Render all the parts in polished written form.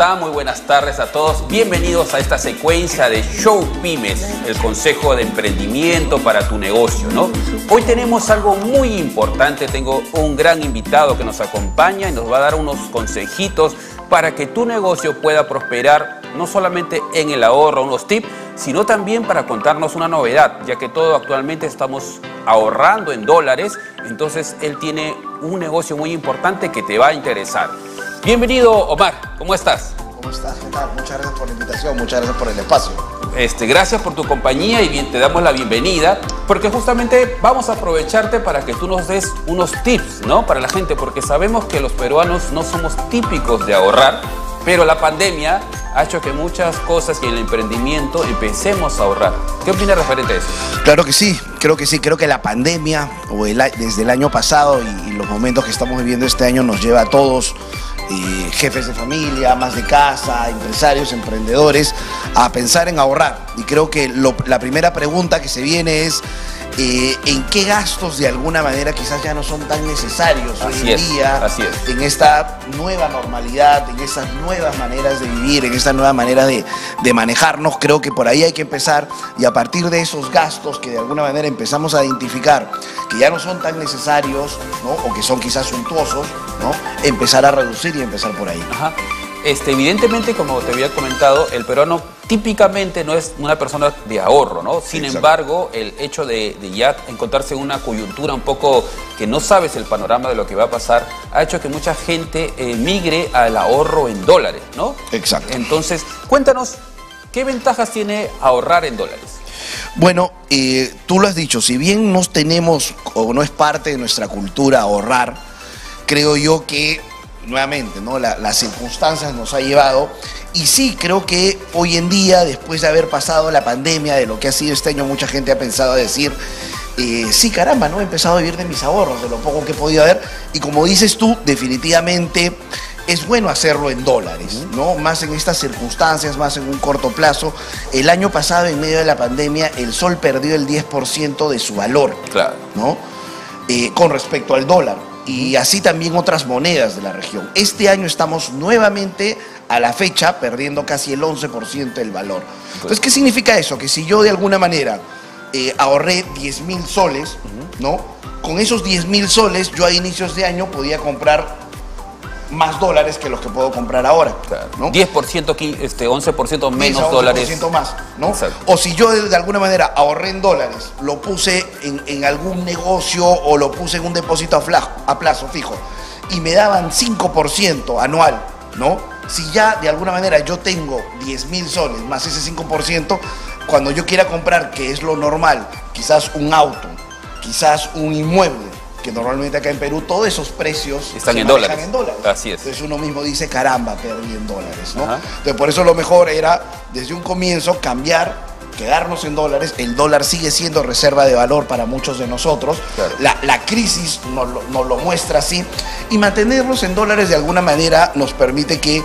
están? Muy buenas tardes a todos. Bienvenidos a esta secuencia de Show Pymes, el consejo de emprendimiento para tu negocio, ¿no? Hoy tenemos algo muy importante. Tengo un gran invitado que nos acompaña y nos va a dar unos consejitos para que tu negocio pueda prosperar, no solamente en el ahorro, unos tips, sino también para contarnos una novedad, ya que todo actualmente estamos ahorrando en dólares. Entonces él tiene un negocio muy importante que te va a interesar. Bienvenido, Omar, ¿cómo estás? ¿Cómo estás? ¿Qué tal? Muchas gracias por la invitación, muchas gracias por el espacio. Gracias por tu compañía y bien, te damos la bienvenida, porque justamente vamos a aprovecharte para que tú nos des unos tips, ¿no? Para la gente, porque sabemos que los peruanos no somos típicos de ahorrar, pero la pandemia ha hecho que muchas cosas y en el emprendimiento empecemos a ahorrar. ¿Qué opinas referente a eso? Claro que sí, creo que la pandemia desde el año pasado y los momentos que estamos viviendo este año nos lleva a todos, jefes de familia, amas de casa, empresarios, emprendedores, a pensar en ahorrar. Y creo que la primera pregunta que se viene es ¿en qué gastos de alguna manera quizás ya no son tan necesarios hoy en día, en esta nueva normalidad, en estas nuevas maneras de vivir, en esta nueva manera de manejarnos? Creo que por ahí hay que empezar, y a partir de esos gastos que de alguna manera empezamos a identificar que ya no son tan necesarios, ¿no? O que son quizás suntuosos, ¿no? Empezar a reducir y empezar por ahí. Ajá. Evidentemente, como te había comentado, el peruano típicamente no es una persona de ahorro, ¿no? Sin embargo, el hecho de ya encontrarse en una coyuntura un poco que no sabes el panorama de lo que va a pasar, ha hecho que mucha gente migre al ahorro en dólares, ¿no? Exacto. Entonces, cuéntanos, ¿qué ventajas tiene ahorrar en dólares? Bueno, tú lo has dicho, si bien no tenemos o no es parte de nuestra cultura ahorrar, creo yo que nuevamente, ¿no? Las circunstancias nos ha llevado, y sí, creo que hoy en día, después de haber pasado la pandemia, de lo que ha sido este año, mucha gente ha pensado decir, sí, caramba, ¿no? He empezado a vivir de mis ahorros, de lo poco que he podido haber, y como dices tú, definitivamente es bueno hacerlo en dólares, ¿no? Más en estas circunstancias, más en un corto plazo. El año pasado, en medio de la pandemia, el sol perdió el 10% de su valor, claro, ¿no? Con respecto al dólar. Y así también otras monedas de la región. Este año estamos nuevamente, a la fecha, perdiendo casi el 11% del valor. Entonces, ¿qué significa eso? Que si yo de alguna manera ahorré 10.000 soles, ¿no? Con esos 10.000 soles, yo a inicios de año podía comprar más dólares que los que puedo comprar ahora, ¿no? 10%, 11% menos dólares. 11% más, ¿no? Exacto. O si yo de alguna manera ahorré en dólares, lo puse en algún negocio o lo puse en un depósito a plazo fijo y me daban 5% anual, ¿no? Si ya de alguna manera yo tengo 10.000 soles más ese 5%, cuando yo quiera comprar, que es lo normal, quizás un auto, quizás un inmueble, que normalmente acá en Perú todos esos precios están en dólares. Así es. Entonces uno mismo dice, caramba, perdí en dólares, ¿no? Entonces por eso lo mejor era, desde un comienzo, cambiar, quedarnos en dólares. El dólar sigue siendo reserva de valor para muchos de nosotros. Claro. La crisis nos lo muestra así. Y mantenernos en dólares de alguna manera nos permite que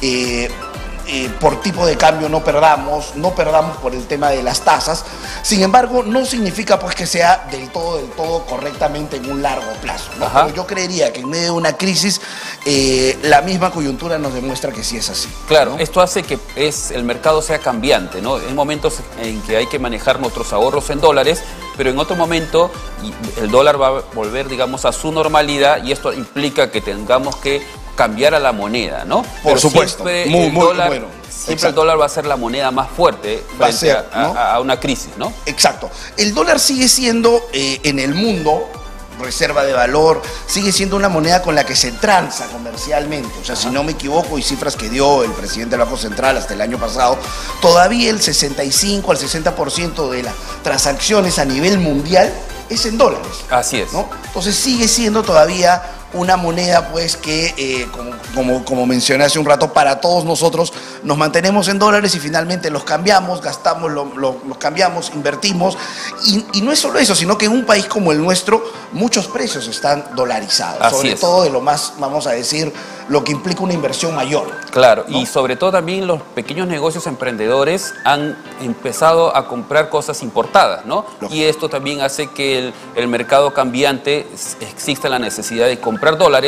por tipo de cambio no perdamos por el tema de las tasas. Sin embargo, no significa pues que sea del todo correctamente en un largo plazo, ¿no? Pero yo creería que en medio de una crisis la misma coyuntura nos demuestra que sí es así. Claro, ¿no? ¿No? Esto hace que el mercado sea cambiante, ¿no? Hay momentos en que hay que manejar nuestros ahorros en dólares, pero en otro momento el dólar va a volver, digamos, a su normalidad, y esto implica que tengamos que cambiar a la moneda, ¿no? Por supuesto, muy bueno. Siempre el dólar va a ser la moneda más fuerte frente a una crisis, ¿no? Exacto. El dólar sigue siendo en el mundo reserva de valor, sigue siendo una moneda con la que se transa comercialmente. O sea, si no me equivoco, y cifras que dio el presidente del Banco Central hasta el año pasado, todavía el 65 al 60% de las transacciones a nivel mundial es en dólares. Así es, ¿no? Entonces sigue siendo todavía una moneda pues que, como mencioné hace un rato, para todos nosotros nos mantenemos en dólares y finalmente los cambiamos, gastamos, los cambiamos, invertimos. Y no es solo eso, sino que en un país como el nuestro muchos precios están dolarizados. Así sobre es. todo de lo más, vamos a decir, lo que implica una inversión mayor. Claro, ¿no? Y sobre todo también los pequeños negocios emprendedores han empezado a comprar cosas importadas, ¿no? Lógico. Y esto también hace que el mercado cambiante exista la necesidad de comprar dólares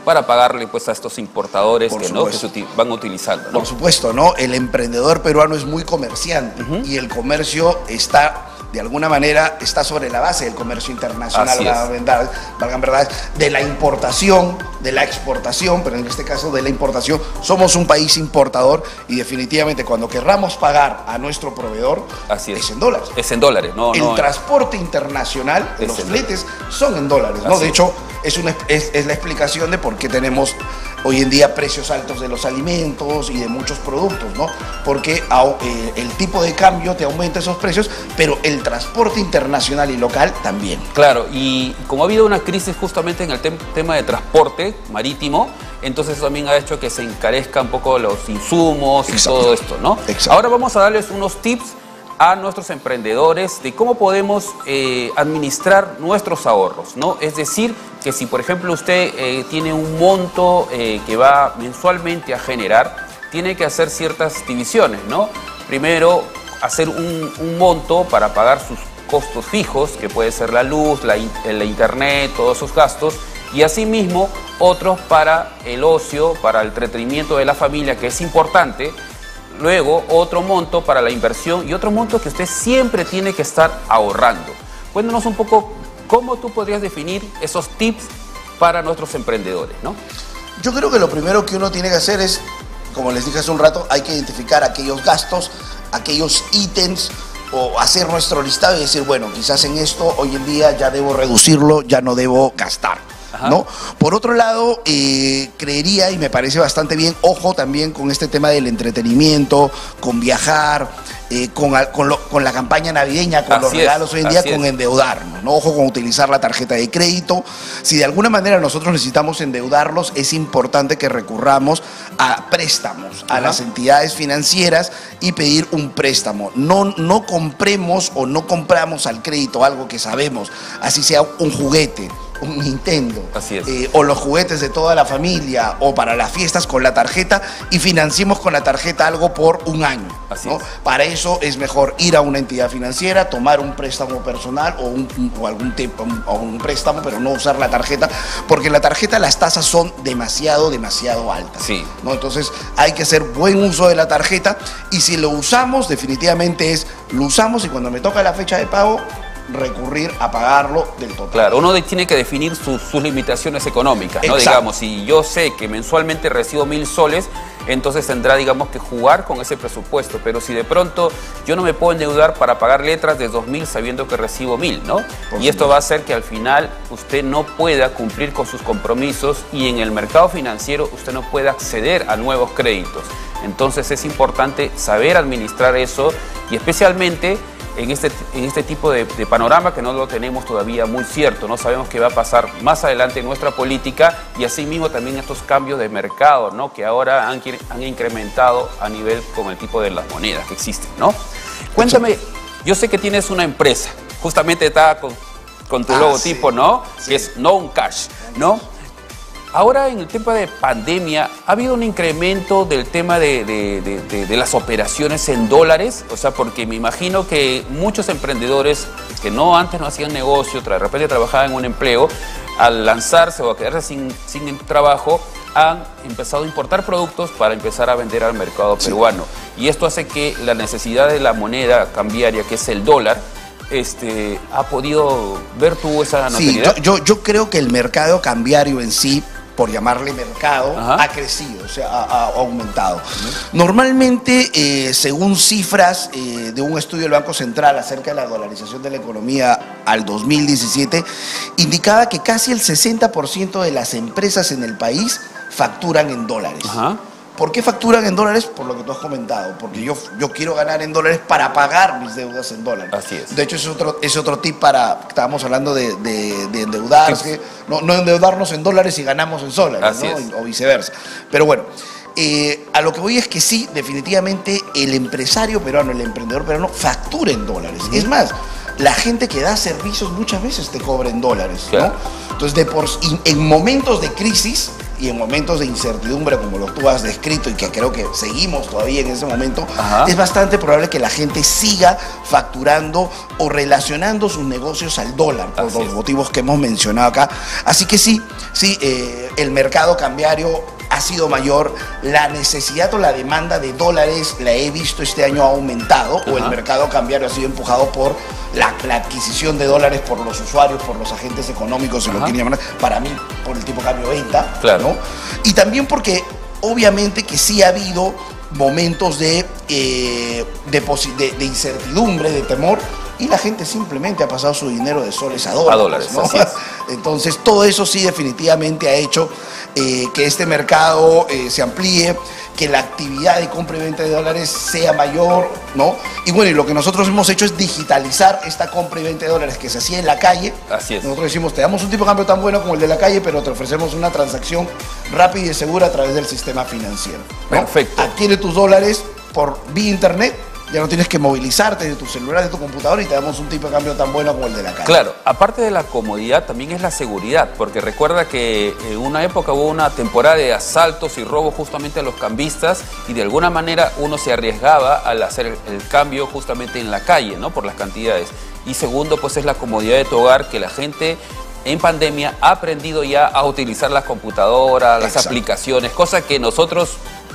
para pagarle pues a estos importadores Por que supuesto. se van utilizando, ¿no? Por supuesto, ¿no? El emprendedor peruano es muy comerciante y el comercio está, de alguna manera, está sobre la base del comercio internacional, Así es. valgan verdades, de la importación, de la exportación, pero en este caso de la importación. Somos un país importador y definitivamente cuando querramos pagar a nuestro proveedor, Así es. en dólares. Es en dólares, no, El no. transporte internacional, Es los en fletes son en dólares, ¿no? Así De es. hecho, es la explicación de por qué tenemos hoy en día precios altos de los alimentos y de muchos productos, ¿no? Porque el tipo de cambio te aumenta esos precios, pero el transporte internacional y local también. Claro, y como ha habido una crisis justamente en el tema de transporte marítimo, entonces eso también ha hecho que se encarezcan un poco los insumos y todo esto, ¿no? Exacto. Ahora vamos a darles unos tips a nuestros emprendedores de cómo podemos administrar nuestros ahorros, ¿no? Es decir, que si por ejemplo usted tiene un monto que va mensualmente a generar, tiene que hacer ciertas divisiones, ¿no? Primero, hacer un monto para pagar sus costos fijos, que puede ser la luz, la internet, todos esos gastos, y asimismo otros para el ocio, para el entretenimiento de la familia, que es importante. Luego otro monto para la inversión y otro monto que usted siempre tiene que estar ahorrando. Cuéntanos un poco cómo tú podrías definir esos tips para nuestros emprendedores, ¿no? Yo creo que lo primero que uno tiene que hacer es, como les dije hace un rato, hay que identificar aquellos gastos, aquellos ítems, o hacer nuestro listado y decir, bueno, quizás en esto hoy en día ya debo reducirlo, ya no debo gastar, ¿no? Por otro lado, creería, y me parece bastante bien, ojo también con este tema del entretenimiento, con viajar, con la campaña navideña, con los regalos hoy en día, con endeudarnos, ¿no? Ojo con utilizar la tarjeta de crédito. Si de alguna manera nosotros necesitamos endeudarlos, es importante que recurramos a préstamos, a las entidades financieras y pedir un préstamo. No compremos o no compramos al crédito algo que sabemos, así sea un juguete, un Nintendo, Así es. o los juguetes de toda la familia, o para las fiestas con la tarjeta, y financiemos con la tarjeta algo por un año, ¿no? Para eso es mejor ir a una entidad financiera, tomar un préstamo personal o algún tipo, o un préstamo, pero no usar la tarjeta, porque en la tarjeta las tasas son demasiado altas, ¿no? Entonces hay que hacer buen uso de la tarjeta, y si lo usamos, definitivamente lo usamos, y cuando me toca la fecha de pago, recurrir a pagarlo del total. Claro, uno tiene que definir sus limitaciones económicas, ¿no? Exacto. Digamos, si yo sé que mensualmente recibo 1000 soles, entonces tendrá, digamos, que jugar con ese presupuesto. Pero si de pronto yo no me puedo endeudar para pagar letras de 2000 sabiendo que recibo 1000, ¿no? Y esto va a hacer que al final usted no pueda cumplir con sus compromisos y en el mercado financiero usted no pueda acceder a nuevos créditos. Entonces es importante saber administrar eso, y especialmente en este tipo de panorama que no lo tenemos todavía muy cierto. No sabemos qué va a pasar más adelante en nuestra política, y asimismo también estos cambios de mercado, ¿no? Que ahora han incrementado a nivel con el tipo de las monedas que existen, ¿no? Cuéntame, yo sé que tienes una empresa, justamente está con tu logotipo, ¿no? Sí. Que es Known Cash, ¿no? Ahora en el tema de pandemia, ¿ha habido un incremento del tema de las operaciones en dólares? O sea, porque me imagino que muchos emprendedores que antes no hacían negocio, de repente trabajaban en un empleo, al lanzarse o a quedarse sin trabajo, han empezado a importar productos para empezar a vender al mercado peruano. Y esto hace que la necesidad de la moneda cambiaria, que es el dólar, ¿ha podido ver tú esa noticias? Sí, yo creo que el mercado cambiario en sí, por llamarle mercado, ha crecido, o sea, ha aumentado. Normalmente, según cifras de un estudio del Banco Central acerca de la dolarización de la economía al 2017, indicaba que casi el 60% de las empresas en el país facturan en dólares. ¿Por qué facturan en dólares? Por lo que tú has comentado, porque yo quiero ganar en dólares para pagar mis deudas en dólares. Así es. De hecho, es otro tip estábamos hablando de endeudarse, no endeudarnos en dólares y ganamos en soles, ¿no? O viceversa. Pero bueno, a lo que voy es que sí, definitivamente el empresario peruano, el emprendedor peruano factura en dólares. Es más, la gente que da servicios muchas veces te cobra en dólares, ¿no? Entonces, en momentos de crisis, y en momentos de incertidumbre como los tú has descrito y que creo que seguimos todavía en ese momento, es bastante probable que la gente siga facturando o relacionando sus negocios al dólar por los motivos que hemos mencionado acá. Así que sí, el mercado cambiario ha sido mayor, la necesidad o la demanda de dólares la he visto este año ha aumentado, o el mercado cambiario ha sido empujado por la adquisición de dólares por los usuarios, por los agentes económicos, si lo quieren llamar, para mí por el tipo de cambio-venta, ¿no? Y también porque obviamente que sí ha habido momentos de incertidumbre, de temor, y la gente simplemente ha pasado su dinero de soles a dólares, ¿no? Entonces todo eso sí definitivamente ha hecho que este mercado se amplíe, que la actividad de compra y venta de dólares sea mayor, ¿no? Y bueno, y lo que nosotros hemos hecho es digitalizar esta compra y venta de dólares que se hacía en la calle. Así es. Nosotros decimos, te damos un tipo de cambio tan bueno como el de la calle, pero te ofrecemos una transacción rápida y segura a través del sistema financiero, ¿no? Perfecto. Adquiere tus dólares por vía internet. Ya no tienes que movilizarte de tu celular, de tu computadora, y te damos un tipo de cambio tan bueno como el de la calle. Claro, aparte de la comodidad también es la seguridad, porque recuerda que en una época hubo una temporada de asaltos y robos justamente a los cambistas, y de alguna manera uno se arriesgaba al hacer el cambio justamente en la calle, ¿no? Por las cantidades. Y segundo, pues es la comodidad de tu hogar, que la gente en pandemia ha aprendido ya a utilizar las computadoras, las aplicaciones, cosa que nosotros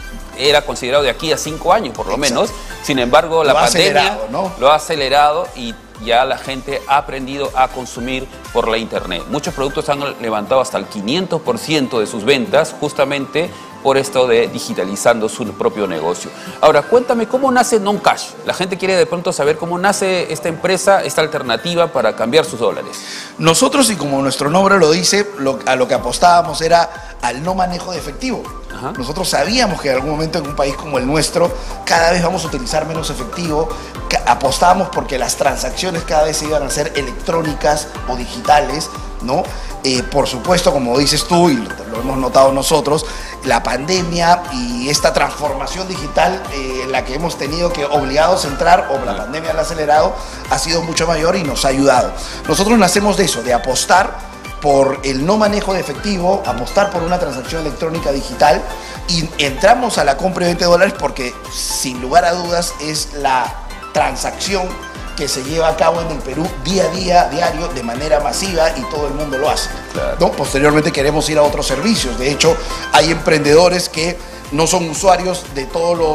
era considerado de aquí a 5 años por lo menos. Sin embargo, la pandemia lo ha acelerado y ya la gente ha aprendido a consumir por la internet. Muchos productos han levantado hasta el 500% de sus ventas justamente por esto de digitalizando su propio negocio. Ahora, cuéntame cómo nace NonCash. La gente quiere de pronto saber cómo nace esta empresa, esta alternativa para cambiar sus dólares. Nosotros, y como nuestro nombre lo dice, a lo que apostábamos era al no manejo de efectivo. Nosotros sabíamos que en algún momento en un país como el nuestro cada vez vamos a utilizar menos efectivo. Apostábamos porque las transacciones cada vez se iban a hacer electrónicas o digitales, ¿no? Por supuesto, como dices tú y lo hemos notado nosotros, la pandemia y esta transformación digital en la que hemos tenido que obligados a entrar, o la pandemia la ha acelerado, ha sido mucho mayor y nos ha ayudado. Nosotros nacemos de eso, de apostar por el no manejo de efectivo, apostar por una transacción electrónica digital, y entramos a la compra y venta de dólares porque sin lugar a dudas es la transacción que se lleva a cabo en el Perú día a día, diario, de manera masiva, y todo el mundo lo hace, ¿no? Posteriormente queremos ir a otros servicios. De hecho, hay emprendedores que no son usuarios de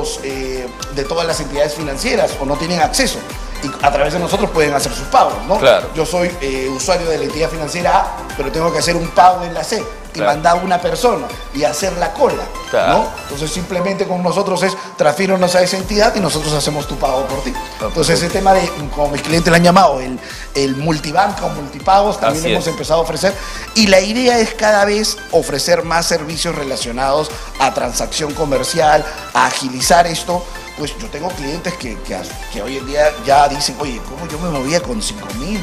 todas las entidades financieras o no tienen acceso, y a través de nosotros pueden hacer sus pagos, ¿no? Yo soy usuario de la entidad financiera A, pero tengo que hacer un pago en la C y mandar a una persona y hacer la cola, ¿no? Entonces simplemente con nosotros es transfírenos a esa entidad y nosotros hacemos tu pago por ti. Entonces ese tema de, como mis clientes le han llamado, el multibanca o multipagos, también lo hemos empezado a ofrecer, y la idea es cada vez ofrecer más servicios relacionados a transacción comercial, a agilizar esto. Pues yo tengo clientes que hoy en día ya dicen, oye, ¿cómo yo me movía con 5.000, 20.000,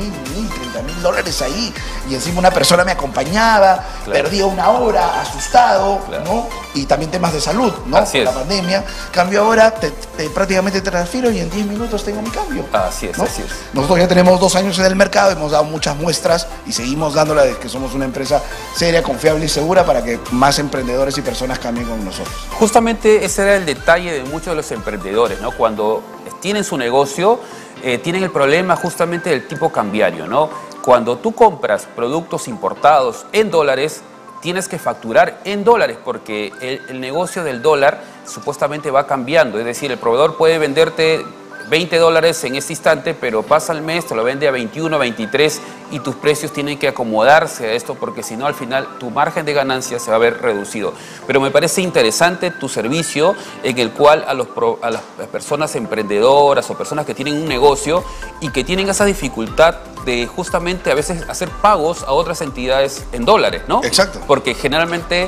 30.000 dólares ahí? Y encima una persona me acompañaba, perdía una hora, asustado, ¿no? Y también temas de salud, ¿no? Por la pandemia. Cambio ahora, prácticamente te transfiero y en 10 minutos tengo mi cambio. Así es, ¿no? así es. Nosotros ya tenemos 2 años en el mercado, hemos dado muchas muestras y seguimos dándola de que somos una empresa seria, confiable y segura para que más emprendedores y personas cambien con nosotros. Justamente ese era el detalle de muchos de los emprendedores, ¿no? Cuando tienen su negocio, tienen el problema justamente del tipo cambiario, ¿no? Cuando tú compras productos importados en dólares, tienes que facturar en dólares porque el negocio del dólar supuestamente va cambiando. Es decir, el proveedor puede venderte 20 dólares en este instante, pero pasa el mes, te lo vende a 21, 23 y tus precios tienen que acomodarse a esto porque si no al final tu margen de ganancia se va a ver reducido. Pero me parece interesante tu servicio en el cual a las personas emprendedoras o personas que tienen un negocio y que tienen esa dificultad de justamente a veces hacer pagos a otras entidades en dólares, ¿no? Exacto. Porque generalmente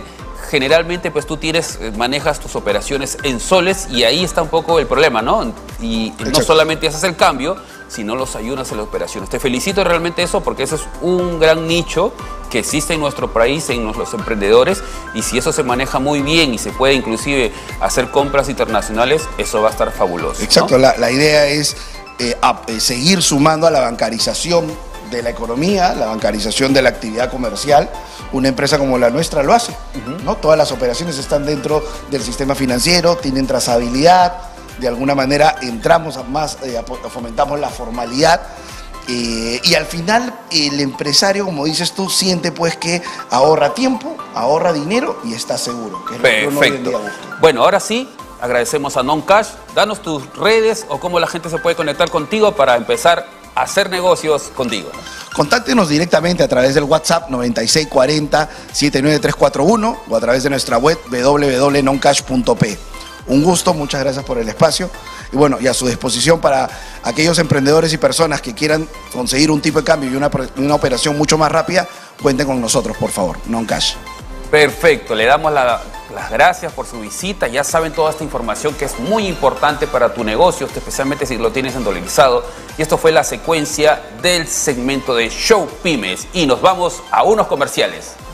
pues tú manejas tus operaciones en soles y ahí está un poco el problema, ¿no? Y no solamente haces el cambio, sino los ayudas en las operaciones. Te felicito realmente eso porque ese es un gran nicho que existe en nuestro país, en los emprendedores, y si eso se maneja muy bien y se puede inclusive hacer compras internacionales, eso va a estar fabuloso. Exacto, ¿no? La idea es seguir sumando a la bancarización de la economía, la bancarización de la actividad comercial. Una empresa como la nuestra lo hace, ¿no? Todas las operaciones están dentro del sistema financiero, tienen trazabilidad, de alguna manera entramos fomentamos la formalidad. Y al final el empresario, como dices tú, siente pues que ahorra tiempo, ahorra dinero y está seguro, que es lo que uno hoy en día busca. Bueno, ahora sí, agradecemos a NonCash. Danos tus redes o cómo la gente se puede conectar contigo para empezar a hacer negocios contigo. Contáctenos directamente a través del WhatsApp 9640-79341 o a través de nuestra web www.noncash.p. Un gusto, muchas gracias por el espacio y bueno, y a su disposición para aquellos emprendedores y personas que quieran conseguir un tipo de cambio y una operación mucho más rápida, cuenten con nosotros, por favor, NonCash. Perfecto, le damos las gracias por su visita. Ya saben toda esta información que es muy importante para tu negocio, especialmente si lo tienes en dolarizado. Y esto fue la secuencia del segmento de Show Pymes y nos vamos a unos comerciales.